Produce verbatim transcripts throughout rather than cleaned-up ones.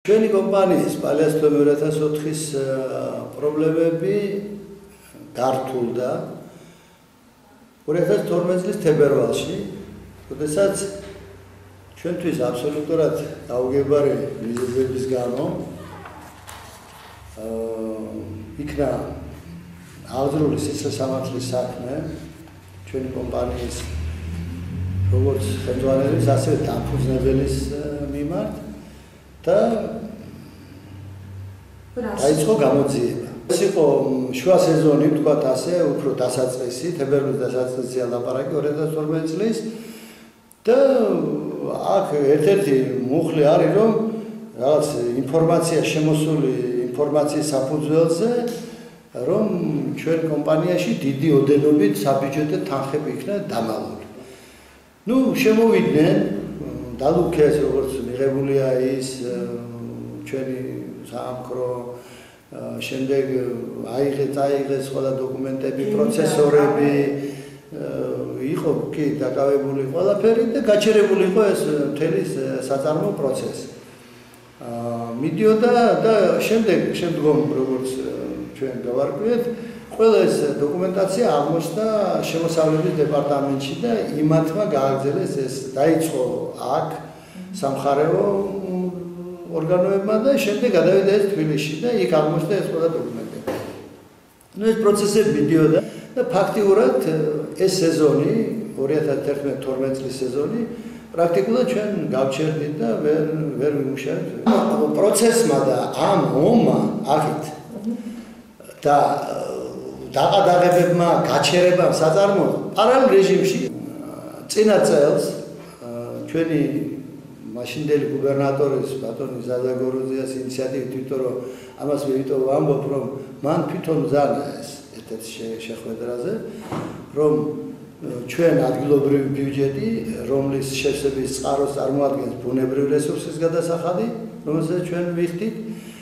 ჩვენი კომპანიის პალეასტომი ორი ათას ოთხის პრობლემები გართულდა ორი ათას თორმეტ წლის თებერვალში, როდესაც ჩვენთვის აბსოლუტურად დაუგებარი მიზეზების გამო იქნა აღძრული სიცილესამართლის საქმე ჩვენი კომპანიის როგორც ხელმძღვანელის, ასევე დამფუძნებელის მიმართ და დაიწყო გამოძიება. ეს იყო შუა სეზონი, ვთქვათ ასე, უფრო დასაწყისი, თებერვლის დასაწყისია ლაპარაკი ორი ათას თორმეტ წლის და აქ ერთ-ერთი მუხლი არის, რომ რაღაც ინფორმაცია შემოსული ინფორმაციის საფუძველზე, რომ ჩვენ კომპანიაში დიდი ოდენობით საბიუჯეტო თანხები იქნა დამალული. ნუ შემოვიდნენ დალუქეს როგორც მიღებულია ის ჩვენი საამქრო შემდეგ აიღეს აიღეს ყველა დოკუმენტები, პროცესორები იყო კი დაკავებული ყველაფერი და გაჩერებული იყო ეს მთელი საწარმო პროცესი. მიდიოდა და შემდეგ შემდგომ როგორც ჩვენ გავარკვიეთ, ყველა ეს დოკუმენტაცია აღმოჩნდა შემოსავლების დეპარტამენტში და იმათმა გააგრძელეს ეს დაიწყო აქ სამხარეო ორგანოებმა და შემდეგ გადავიდა ეს თბილისში და იქ აღმოჩნდა ეს ყველა დოკუმენტები. ნუ ეს პროცესები მიდიოდა და ფაქტიურად ეს სეზონი ორი ათას თერთმეტ თორმეტ წლის სეზონი პრაქტიკულად ჩვენ გავჩერდით და ვერ ვერ ვიმუშავეთ. პროცესმა და ამ ომმა აქეთ და დაყადაღებებმა, გაჩერებამ საწარმო პარალელ რეჟიმში წინა წელს ჩვენი მაშინდელი გუბერნატორის ბატონი ზაზაგოროძიას ინიციატივით, თვითონ რომ ამას ვიტო ვამბობ, რომ მან თვითონ ზანა ეს ერთ-ერთ შეხვედრაზე, რომ ჩვენ ადგილობრივი ბიუჯეტი, რომლის შევსების წყაროს წარმოადგენს ბუნებრივი რესურსის გადასახადი, რომელსაც ჩვენ ვიხდით,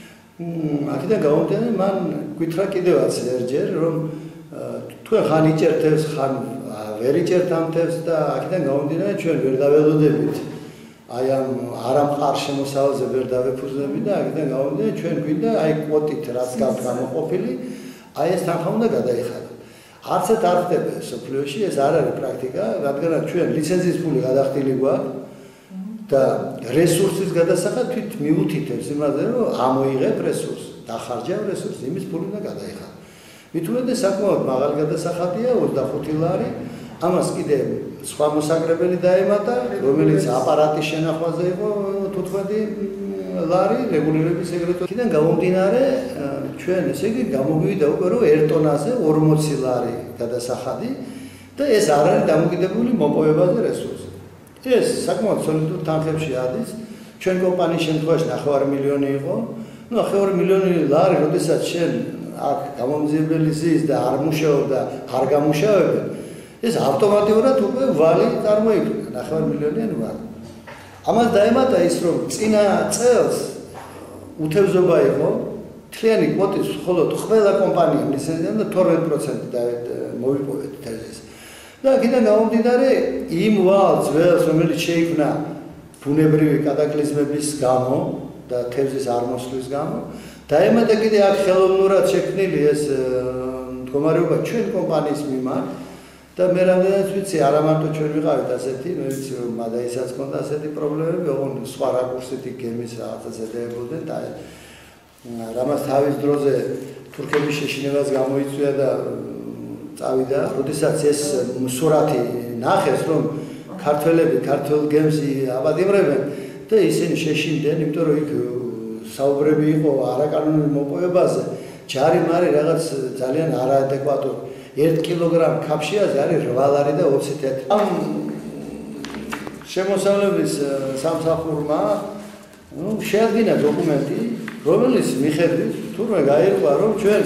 აქედან გამომდინარე, მან გითხრა კიდევაც ერჯერ, რომ თქვენ ხან იჭერთ თევზს, ხან ვერ იჭერთ ამ თევზს და აქედან გამომდინარე, ჩვენ ვერ დაველოდებით აი ამ არამყარ შემოსავალზე ვერ დავეფუძნებით და აქედან გამომდინარე, ჩვენ გვინდა აი კვოტით რაც გაქვთ გამოყოფილი, აი ეს თანხა უნდა გადაიხადოთ. არცეთ არ ხდება სოფლიოში, ეს არ არის პრაქტიკა, რადგან ჩვენ ლიცენზიის ფული გადახდილი გვაქვს და რესურსის გადასახად თვით მიუთითებს იმაზე, რომ ამოიღებ რესურსს, დახარჯავ რესურსს, იმის ფული უნდა გადაიხადო. მით უმეტეს საკმაოდ მაღალი გადასახადია ოცდახუთი ლარი, ამას კიდე სხვა მოსაკრებელი დაემატა, რომელიც აპარატის შენახვაზე იყო თუთხმეტი ლარი, რეგულირების ეგრეთო. იქიდან გამომდინარე, ჩვენ ესე იგი გამოგვივიდა უკვე რომ ერთ ტონაზე ორმოცი ლარი გადასახადი და ეს არ არის დამოკიდებული მოპოვებაზე რესურსზე. ეს საკმაოდ სოლიდურ თანხებში ადის. ჩვენ კომპანიის შემთხვევაში ნახევარი მილიონი იყო. ნუ ნახევარი მილიონი ლარი, როდესაც შენ აქ გამომძიებელი ზის და არ მუშაობ და არ გამუშავებ, ეს ავტომატურად უკვე ვალი წარმოიქმნა, ნახევარი მილიონიანი ვალი. ამას დაემატა ის, რომ წინა წელს უთევზობა იყო, მთლიანი კვოტის მხოლოდ ყველა კომპანიამ ლიცენზიამ და თორმეტ პროცენტი მოვიპოვეთ თევზის. და აქედან გამომდინარე, იმ ვალ ძველს, რომელიც შეიქმნა ბუნებრივი კატაკლიზმების გამო და თევზის არმოსვლის გამო, დაემატა კიდე აქ ხელოვნურად შექმნილი ეს მდგომარეობა ჩვენ კომპანიის მიმართ და მე რამდენიც ვიცი, არა მარტო ჩვენ ვიყავით ასეთი, მე ვიცი, რომ მადაისაც ჰქონდა ასეთი პრობლემები, ოღონდ სხვა რაკურსით გემის რაღაცას ედეებოდნენ და რამაც თავის დროზე თურქების შეშინებას გამოიწვია და წავიდა, როდესაც ეს სურათი ნახეს, რომ ქართველები ქართულ გემს აბადიმრებენ და ისინი შეშინდნენ, იმიტომ რომ იქ საუბრები იყო არაკანონურ მოპოვებაზე, ჯარი მარი რაღაც ძალიან არაადეკვატური. ერთ კილოგრამ ქაფშიაზე არის რვა ლარი და ოცი თეთრი. ამ შემოსავლების სამსახურმა ნუ შეადგინა დოკუმენტი, რომელიც მიხედვით თურმე გაირკვა, რომ ჩვენ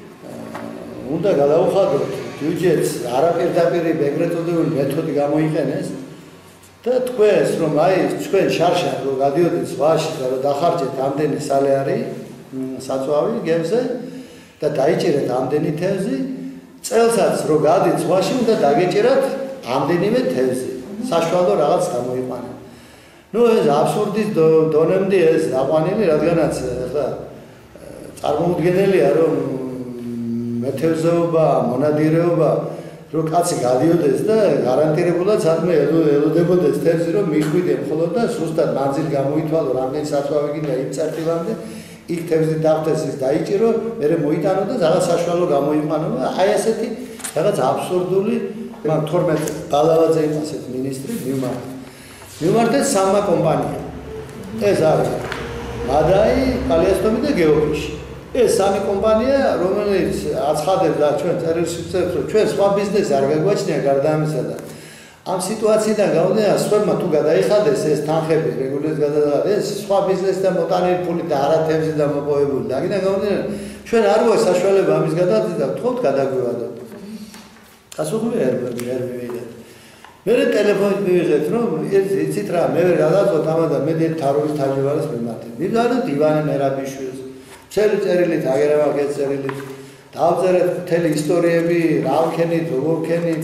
უნდა გადავხადოთ ბიუჯეტს არაპირდაპირი ეგრეთ წოდებული მეთოდი გამოიყენეს და თქვენს, რომ აი თქვენ შარშან რომ გადიოდეთ ზღვაში და რომ დახარჯეთ ამდენი სალარი საწვავი გემზე და დაიჭერეთ ამდენი თევზი, წელსაც რო გადით ზღვაში უნდა დაგეჭერათ ამდენივე თევზი, საშუალო რაღაც გამოიყვანეთ. ნუ ეს აბსურდის დონემდე ეს დაყვანილი, რადგანაც ახლა წარმოუდგენელია რომ მეთევზეობა, მონადირეობა რომ კაცი გადიოდეს და გარანტირებულად საქმე ელოდებოდეს თევზი რომ მიხვიდე მხოლოდ და ზუსტად მანძილი გამოითვალო რამდენი საწვავი გინდა იმ წერტილამდე იქ თევზი დავხდეს ის დაიჭირო მე მოიტანო და რაღაც საშუალო გამოიყვანო და აი ესეთი რაღაც აბსურდული მან თორმეტ ბალავაძე იყო ასეთ მინისტრი მიმართა მიმართა სამმა კომპანია ეს არის მადაი კალიასტომი და გეოფიში ეს სამი კომპანია რომელიც აცხადებს და ჩვენ წერილს ვწერთ რომ ჩვენ სხვა ბიზნესი არ გაგვაჩნია გარდა ამისა და ამ სიტუაციიდან გამოდიან სხვებმა თუ გადაიხადეს ეს თანხები რეგულირების გადადაღება ეს სხვა ბიზნესთან მოტანილი ფული და არათევზი და მოპოვებული და აქედან გამოდიან ჩვენ არ გვაქვს საშუალება ამის გადადაღება და თქოთ გადაგვივადოთ გასუხმე ვერ ვერ მივიღეთ მე ტელეფონით მივიღეთ რომ იცით რა მე ვერ გადაწყვეტ ამადა მე თარობის თავმჯდომარეს მიმართეთ მივდარდეთ ივანე მერაბიშვილს წელი წერილით აგერავაკეთ წერილით დავწერეთ მთელი ისტორიები რა ვქენით როგორ ვქენით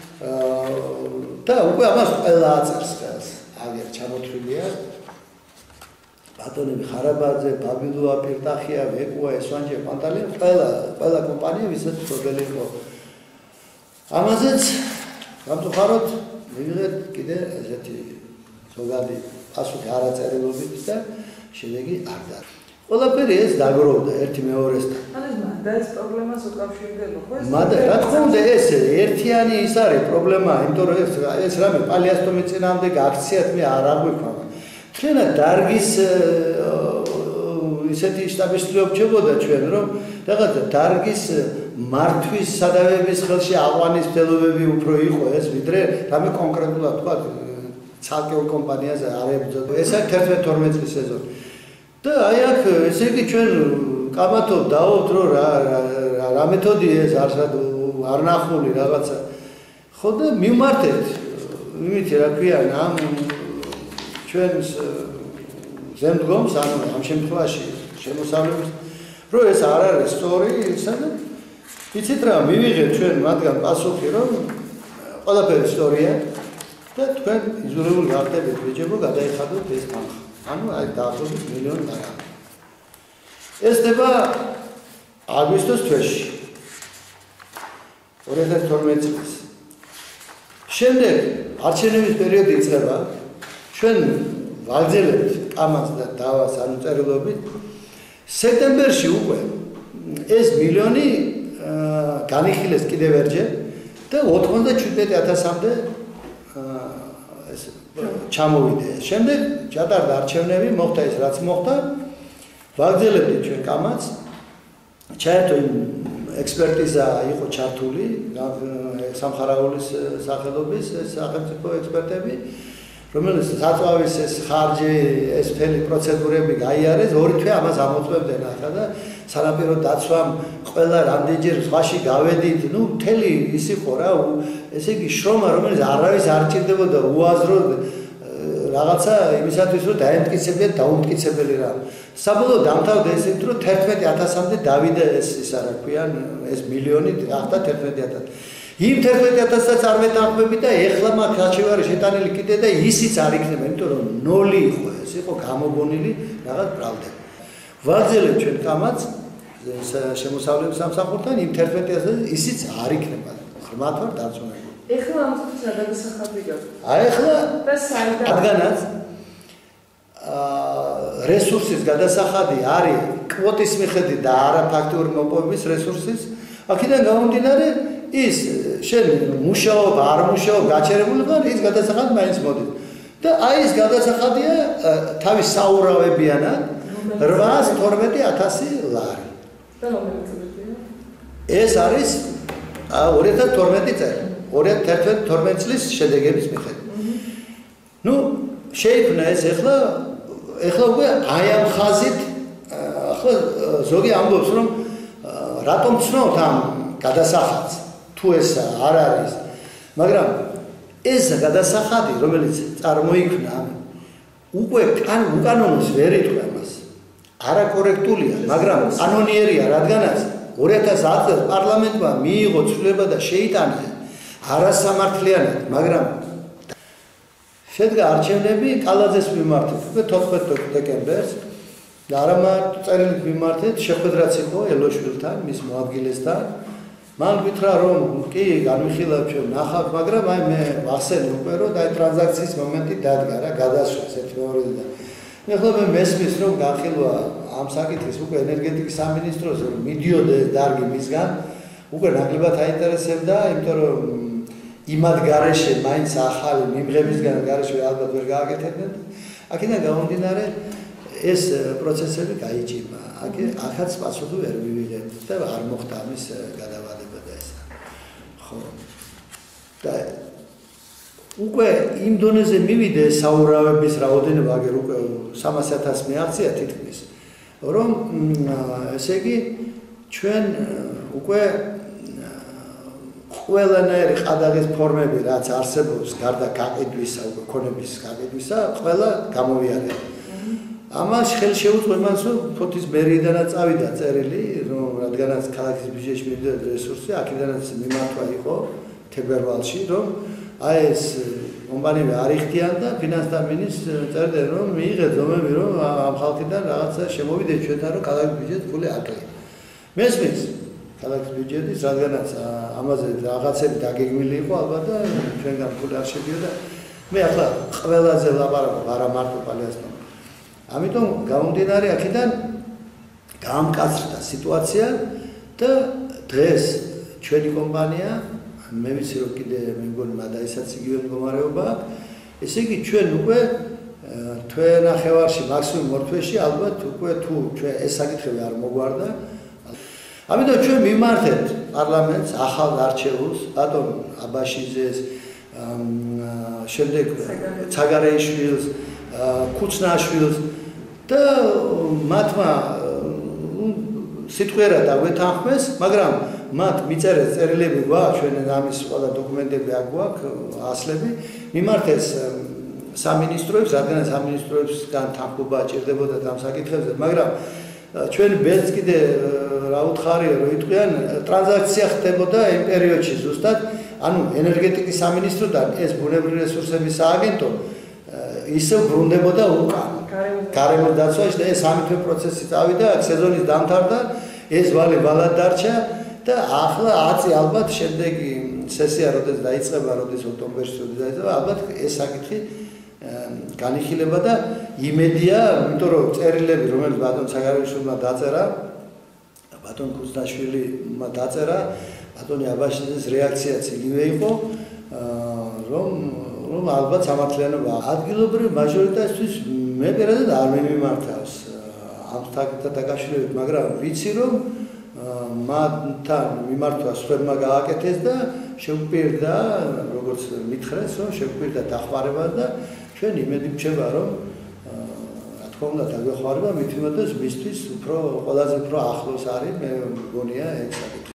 და უკვე ამას ყველა აწერს ხელს აგერ ჩამოთვლილია ბატონები ხარაბაძე ბაბილოა პირტახია ვეკუა ესვანჯე პანტალია ყველა ყველა კომპანია ვისაც პრობლემი იყო ამაზეც გამწუხაროთ მივიღეთ კიდე ესეთი ზოგადი პასუხი არაწერილობით და შედეგი არ დაარჩა ყველაფერი ეს დაგროვდა ერთი მეორესთან. ანუ და ეს პრობლემას უკავშირდება ხო ეს? მაგრამ რა თქმა უნდა ეს ერთიანი ის არის პრობლემა, იმიტომ რომ ეს ეს რამე პალიასტომის წინააღმდეგ აქციად მე არ აღვიქვამი. თქვენა დარგის ისეთი შტაბის-ჭრილობა რჩებოდა ჩვენ რომ რაღაცა დარგის მართვის სადავების ხელში აყვანის მცდელობები უფრო იყო ეს ვიდრე რამე კონკრეტულად თქვა ცალკეულ კომპანიაზე არ ებრძოდა. ეს არის თერთმეტ თორმეტ წლის სეზონი. და აი აქ ესე იგი ჩვენ კამათობ დავობთ რომ რა რა მეთოდია ეს არ ნახული რაღაცა ხო და მიმართეთ იმითი რა ქვია ამ ჩვენს ზემდგომს ანუ ამ შემთხვევაში შემოსავლების რომ ეს არ არის სწორი ისა და იცით რა მივიღეთ ჩვენ მათგან პასუხი რომ ყველაფერი სწორია და თქვენ იზოლებული გახდებით ბიჭებო გადაიხადოთ ეს თანხა ანუ აი დაახლოებით მილიონი დარაგი. ეს ხდება აგვისტოს თვეში. ორი ათას თორმეტ წლის. შემდეგ არჩევნების პერიოდი იწყება. ჩვენ ვაგრძელებთ კამას და დავას ანუ წერილობით. სექტემბერში უკვე ეს მილიონი განიხილეს კიდევ ერთხელ და ოთხმოცდაშვიდმეტი ათასამდე ეს ჩამოვიდა. შემდეგ ჩატარდა არჩევნები, მოხდა ის რაც მოხდა. ვაგრძელებდით ჩვენ კამაც. ჩაერთო იმ ექსპერტიზა იყო ჩართული, სამხარაულის სახელობის სახელმწიფო ექსპერტები, რომელიც საწვავის ეს ხარჯი, ეს მთელი პროცედურები გაიარეს, ორი თვე ამას ამოწმებდნენ ახლა და სანაპირო დაცვამ ყველა რამდენჯერ ზღვაში გავედით, ну, მთელი ის იყო რა, ესე იგი შრომა, რომელიც არავის არ ჭირდებოდა უაზრო რაღაცა იმისათვის რომ დაემტკიცებიათ დაუმტკიცებელი რა. საბოლოოდ დამთავრდა ესეთ რომ თერთმეტი ათასამდე დავიდა ეს ისა რა ქვია ეს მილიონი გახდა თერთმეტი ათასი. იმ თერთმეტი ათასსაც არ მეტანხმები და ეხლა მაგ არჩევარი შეტანილი კიდე და ისიც არ იქნება, იმიტომ რომ ნოლი იყო ეს იყო გამოგონილი რაღაც პრავლდები. ვაგრძელებთ ჩვენ კამაც შემოსავლების სამსახურთან იმ თერთმეტი ათასი ისიც არ იქნება. ღრმად ვარ დარწმუნებული. ეხლა ამ თვითონ გადასახადი გაქვს. აი ეხლა და საერთოდ რადგანაც რესურსის გადასახადი არის კვოტის მიხედვით და არა ფაქტური მოპოვების რესურსის, აქედან გამომდინარე ის შენ მუშაობ, არ მუშაობ, გაჩერებული ხარ, ის გადასახადი მაინც მოდის. და აი ეს გადასახადია თავის საურავებიანად რვაას თორმეტი ათასი ლარი. და რომელიც წელია? ეს არის ორი ათას თორმეტი წელი. ორი ათას თორმეტ წლის შედეგების მიხედვით. ნუ შეიქმნა ეს ეხლა ეხლა უკვე აი ამ ხაზით ახლა ზოგი ამბობს რომ რატომ ცნობთ ამ გადასახადს თუ ეს არ არის მაგრამ ეს გადასახადი რომელიც წარმოიქმნა უკვე კან უკანონოს ვერ იტყვა მას არაკორექტულია მაგრამ კანონიერია რადგანაც ორი ათას ათი წელს პარლამენტმა მიიღო ცვლილება და შეიტანა არასამართლიანად მაგრამ შედგა არჩევნები კალაძეს მიმართეთ უკვე თოთხმეტ დეკემბერს და არა მარტო წერილით მიმართეთ, შეხვედრაც იყო ელოშვილთან, მის მოადგილესთან. მან გითხრა რომ კი განვიხილავ ჩვენ ნახავთ, მაგრამ აი მე ვახსენე უკვე რომ აი ტრანზაქციის მომენტი დადგა რა, გადასვლას ერთ მეორედან. მე ხო მე მესმის რომ განხილვა ამ საკითხის უკვე ენერგეტიკის სამინისტროს რომ მიდიოდა დარგი მისგან, უკვე ნაკლებად აინტერესებდა, იმიტომ რომ იმად გარეშე მაინც ახალი მიმღებისგან გარეშე ალბათ ვერ გააკეთებდნენ. აქედან გამომდინარე ეს პროცესები გაიჭირა. აქ ახაც პასუხი ვერ მივიღებთ და არ მოხდა ამის გადავადება და ესა. ხო. და უკვე იმ დონეზე მივიდა საურავების რაოდენობა, აგერ უკვე სამას ათასი მიაღწია თითქმის, რომ ესე იგი ჩვენ უკვე ყველანაირი ყადაღის ფორმები რაც არსებობს გარდა გაყიდვისა, უკვე ქონების გაყიდვისა, ყველა გამოვიარეთ. ამას ხელ შეუწყო იმას, რომ ფოთის მერიიდანაც წავიდა წერილი, რომ რადგანაც ქალაქის ბიუჯეტში მივიდა რესურსი, აქედანაც მიმართვა იყო თებერვალში, რომ აი ეს კომპანიები არ იხდიან და ფინანსთა მინისტრს წერდნენ, რომ მიიღეთ ზომები, რომ ამ ხალხიდან რაღაცა შემოვიდეთ ჩვენთან, რომ ქალაქის ბიუჯეტს ფული აკლია. მესმის ქალაქის ბიუჯეტის, რადგანაც ამაზე რაღაცები დაგეგმილი იყო ალბათ და ჩვენგან ფული არ შედიოდა. მე ახლა ყველაზე ლაპარაკობ არა მარტო პალეასთან. ამიტომ გამომდინარე აქედან გაამკაცრდა სიტუაცია და დღეს ჩვენი კომპანია, მე ვიცი რომ კიდე მე მგონი მადაისაც იგივე მდგომარეობა, ესე იგი ჩვენ უკვე თვენახევარში, მაქსიმუმ ორ თვეში ალბათ უკვე თუ ჩვენ ეს საკითხები არ მოგვარდა. ამიტომ ჩვენ მიმართეთ პარლამენტს, ახალ არჩეულს, ბატონ აბაშიძეს, შემდეგ ცაგარეიშვილს, ქუცნაშვილს და მათმა სიტყვიერად აგვეთანხმეს, მაგრამ მათ მიწერეს წერილები გვაქვს, ჩვენ ამის ყველა დოკუმენტები აქ გვაქვს, ასლები, მიმართეს სამინისტროებს, რადგანაც სამინისტროებსგან თანხმობა ჭირდებოდა ამ საკითხებზე, მაგრამ ჩვენი ბედს კიდე რა უთხარია, რომ იტყვიან, ტრანზაქცია ხდებოდა იმ პერიოდში ზუსტად, ანუ ენერგეტიკის სამინისტროდან ეს ბუნებრივი რესურსების სააგენტო ისევ ბრუნდებოდა უკან. გარემოს დაცვაში და ეს ამითვე პროცესი წავიდა, სეზონის დამთავრდა, ეს ვალი ვალად დარჩა და ახლა ათი ალბათ შემდეგი სესია როდეს დაიწყება, როდეს ოქტომბერში როდეს დაიწყება, ალბათ ეს საკითხი განიხილება და იმედია, იმიტომ რომ წერილები, რომელიც ბატონ ცაგარეიშვილმა დაწერა, ბატონ ქუცნაშვილმა დაწერა, ბატონი აბაშიძის რეაქციაც იგივე იყო, რომ რომ ალბათ სამართლიანობა ადგილობრივ მაჟორიტეტისთვის მე პირადად არ მიმართავს ამ საკითხთან დაკავშირებით, მაგრამ ვიცი რომ მათთან მიმართვა სხვებმა გააკეთეს და შეგვპირდა, როგორც მითხრეს, რომ შეგვპირდა დახმარება და ჩვენ იმედი გვჩება, რომ რა თქმა უნდა დაგვეხმარება, მით უმეტეს მისთვის უფრო ყველაზე უფრო ახლოს არის, მე მგონია ეს საკითხი.